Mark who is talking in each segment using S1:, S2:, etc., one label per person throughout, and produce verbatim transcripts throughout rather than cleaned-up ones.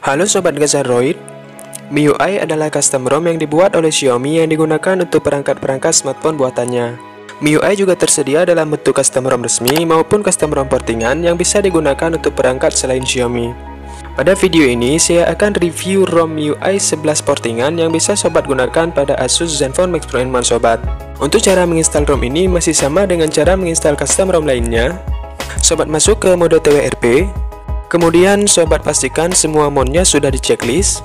S1: Halo Sobat Gazardroid, M I U I adalah custom ROM yang dibuat oleh Xiaomi yang digunakan untuk perangkat-perangkat smartphone buatannya. M I U I juga tersedia dalam bentuk custom ROM resmi maupun custom ROM portingan yang bisa digunakan untuk perangkat selain Xiaomi. Pada video ini, saya akan review ROM M I U I sebelas portingan yang bisa Sobat gunakan pada Asus Zenfone Max Pro N satu Sobat. Untuk cara menginstal ROM ini masih sama dengan cara menginstal custom ROM lainnya. Sobat masuk ke mode T W R P. Kemudian Sobat pastikan semua mode-nya sudah di checklist.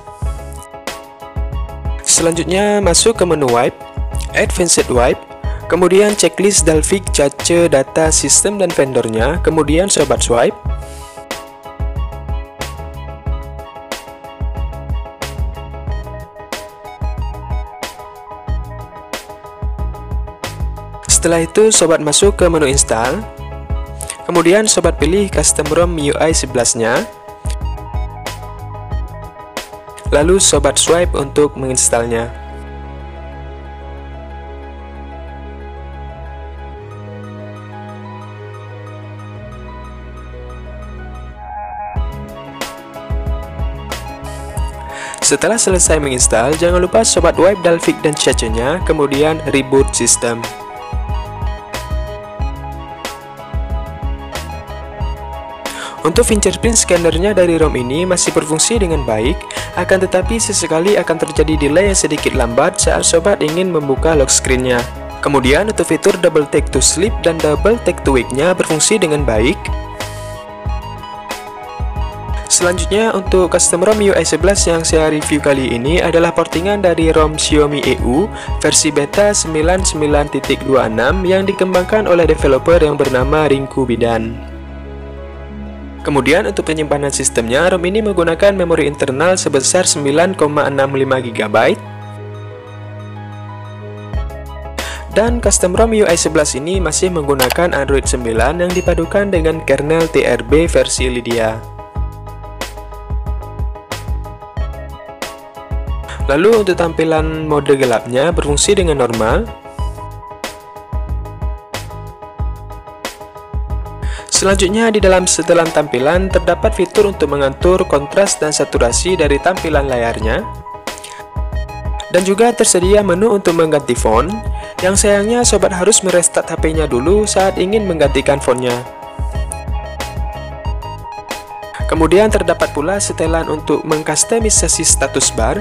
S1: Selanjutnya masuk ke menu Wipe, Advanced Wipe, kemudian checklist Dalvik, cache, data, sistem, dan vendornya, kemudian Sobat swipe. Setelah itu Sobat masuk ke menu Install. Kemudian Sobat pilih custom ROM M I U I sebelas nya. Lalu Sobat swipe untuk menginstalnya. Setelah selesai menginstal, jangan lupa Sobat wipe Dalvik dan cache-nya, kemudian reboot sistem. Untuk fingerprint scannernya dari ROM ini masih berfungsi dengan baik, akan tetapi sesekali akan terjadi delay yang sedikit lambat saat Sobat ingin membuka lock screen-nya. Kemudian untuk fitur double tap to sleep dan double tap to wake-nya berfungsi dengan baik. Selanjutnya untuk custom ROM M I U I sebelas yang saya review kali ini adalah portingan dari ROM Xiaomi E U versi beta sembilan puluh sembilan titik dua enam yang dikembangkan oleh developer yang bernama Rinku Bidan. Kemudian untuk penyimpanan sistemnya, ROM ini menggunakan memori internal sebesar sembilan koma enam lima giga byte. Dan custom ROM M I U I sebelas ini masih menggunakan Android sembilan yang dipadukan dengan kernel T R B versi Lydia. Lalu untuk tampilan mode gelapnya berfungsi dengan normal. Selanjutnya di dalam setelan tampilan terdapat fitur untuk mengatur kontras dan saturasi dari tampilan layarnya. Dan juga tersedia menu untuk mengganti font, yang sayangnya Sobat harus merestart H P-nya dulu saat ingin menggantikan fontnya. Kemudian terdapat pula setelan untuk mengkustomisasi status bar.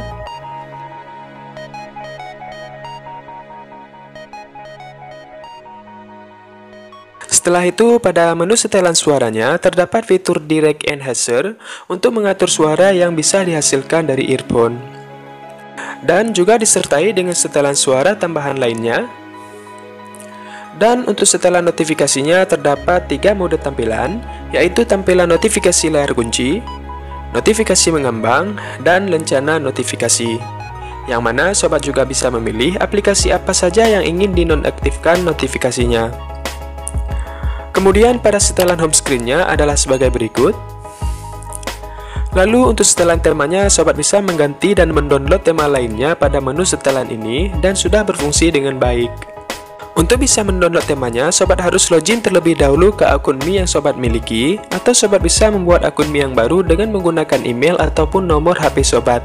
S1: Setelah itu, pada menu setelan suaranya, terdapat fitur Direct Enhancer untuk mengatur suara yang bisa dihasilkan dari earphone. Dan juga disertai dengan setelan suara tambahan lainnya. Dan untuk setelan notifikasinya, terdapat tiga mode tampilan, yaitu tampilan notifikasi layar kunci, notifikasi mengambang, dan lencana notifikasi. Yang mana Sobat juga bisa memilih aplikasi apa saja yang ingin dinonaktifkan notifikasinya. Kemudian pada setelan home screen-nya adalah sebagai berikut. Lalu untuk setelan temanya, Sobat bisa mengganti dan mendownload tema lainnya pada menu setelan ini dan sudah berfungsi dengan baik. Untuk bisa mendownload temanya, Sobat harus login terlebih dahulu ke akun M I yang Sobat miliki, atau Sobat bisa membuat akun M I yang baru dengan menggunakan email ataupun nomor H P Sobat.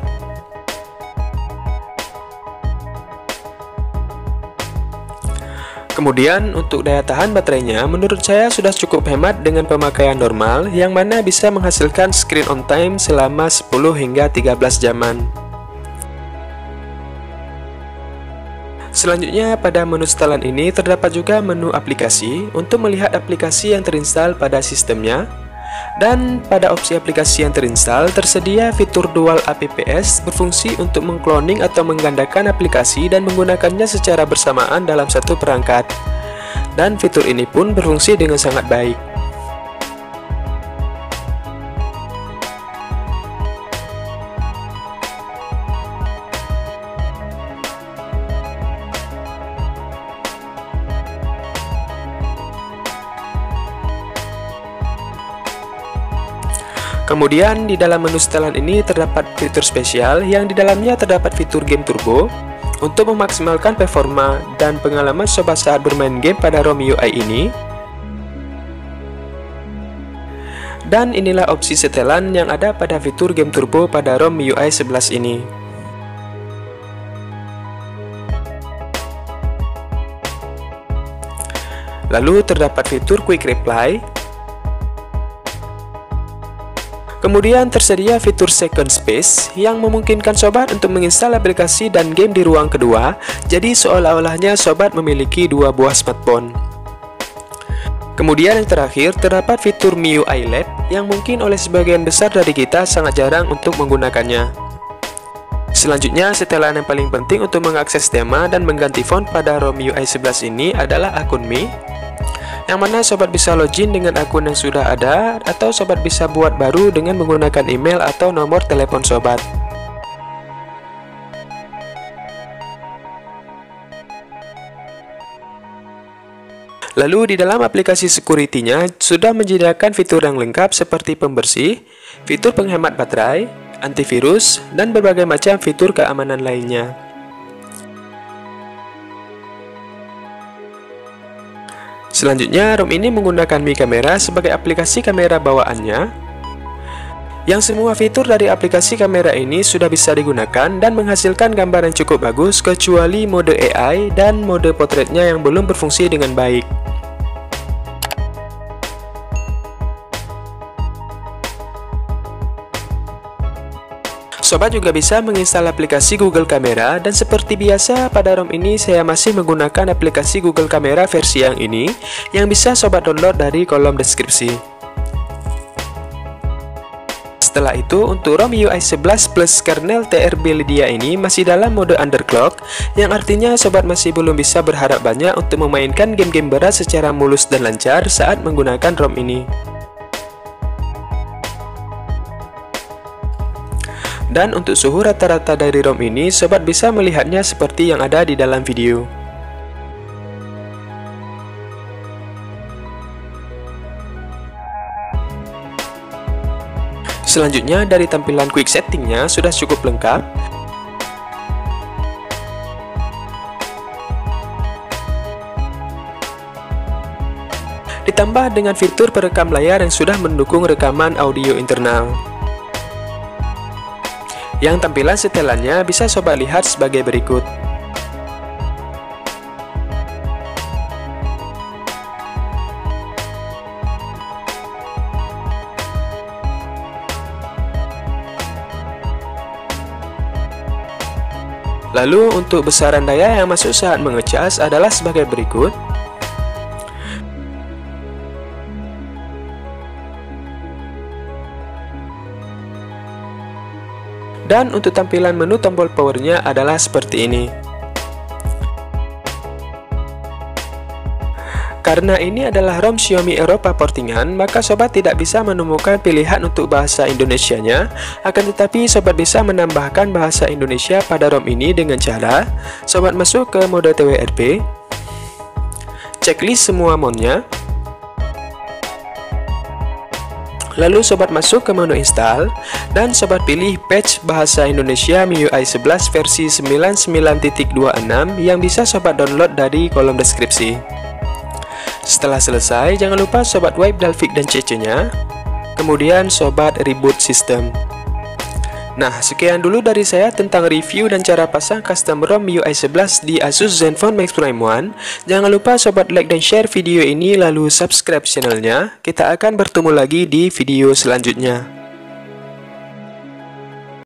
S1: Kemudian untuk daya tahan baterainya menurut saya sudah cukup hemat dengan pemakaian normal yang mana bisa menghasilkan screen on time selama sepuluh hingga tiga belas jaman. Selanjutnya pada menu setelan ini terdapat juga menu aplikasi untuk melihat aplikasi yang terinstal pada sistemnya. Dan pada opsi aplikasi yang terinstal tersedia fitur Dual Apps berfungsi untuk mengcloning atau menggandakan aplikasi dan menggunakannya secara bersamaan dalam satu perangkat. Dan fitur ini pun berfungsi dengan sangat baik. Kemudian di dalam menu setelan ini terdapat fitur spesial yang di dalamnya terdapat fitur game turbo untuk memaksimalkan performa dan pengalaman Sobat saat bermain game pada ROM M I U I ini. Dan inilah opsi setelan yang ada pada fitur Game Turbo pada ROM M I U I sebelas ini. Lalu terdapat fitur Quick Reply. Kemudian tersedia fitur Second Space yang memungkinkan sobat untuk menginstal aplikasi dan game di ruang kedua, jadi seolah-olahnya sobat memiliki dua buah smartphone. Kemudian yang terakhir, terdapat fitur M I U I L E D yang mungkin oleh sebagian besar dari kita sangat jarang untuk menggunakannya. Selanjutnya, setelan yang paling penting untuk mengakses tema dan mengganti font pada ROM M I U I sebelas ini adalah akun M I, yang mana sobat bisa login dengan akun yang sudah ada, atau sobat bisa buat baru dengan menggunakan email atau nomor telepon sobat. Lalu di dalam aplikasi security-nya sudah menyediakan fitur yang lengkap seperti pembersih, fitur penghemat baterai, antivirus, dan berbagai macam fitur keamanan lainnya. Selanjutnya, ROM ini menggunakan Mi Kamera sebagai aplikasi kamera bawaannya, yang semua fitur dari aplikasi kamera ini sudah bisa digunakan dan menghasilkan gambar yang cukup bagus, kecuali mode A I dan mode potretnya yang belum berfungsi dengan baik. Sobat juga bisa menginstal aplikasi Google Kamera, dan seperti biasa pada ROM ini saya masih menggunakan aplikasi Google Kamera versi yang ini, yang bisa sobat download dari kolom deskripsi. Setelah itu, untuk ROM M I U I sebelas plus kernel T R B Lydia ini masih dalam mode underclock, yang artinya sobat masih belum bisa berharap banyak untuk memainkan game-game berat secara mulus dan lancar saat menggunakan ROM ini. Dan untuk suhu rata-rata dari ROM ini, sobat bisa melihatnya seperti yang ada di dalam video. Selanjutnya, dari tampilan quick settingnya sudah cukup lengkap. Ditambah dengan fitur perekam layar yang sudah mendukung rekaman audio internal. Yang tampilan setelannya bisa sobat lihat sebagai berikut. Lalu untuk besaran daya yang masuk saat mengecas adalah sebagai berikut. Dan untuk tampilan menu tombol powernya adalah seperti ini. Karena ini adalah ROM Xiaomi Eropa portingan, maka sobat tidak bisa menemukan pilihan untuk bahasa Indonesianya. Akan tetapi sobat bisa menambahkan bahasa Indonesia pada ROM ini dengan cara sobat masuk ke mode T W R P, checklist semua mode-nya, lalu sobat masuk ke menu install, dan sobat pilih patch bahasa Indonesia M I U I sebelas versi sembilan puluh sembilan titik dua puluh enam yang bisa sobat download dari kolom deskripsi. Setelah selesai, jangan lupa sobat wipe Dalvik dan C C-nya, kemudian sobat reboot sistem. Nah, sekian dulu dari saya tentang review dan cara pasang custom ROM M I U I sebelas di Asus Zenfone Max Prime One. Jangan lupa sobat like dan share video ini, lalu subscribe channelnya. Kita akan bertemu lagi di video selanjutnya.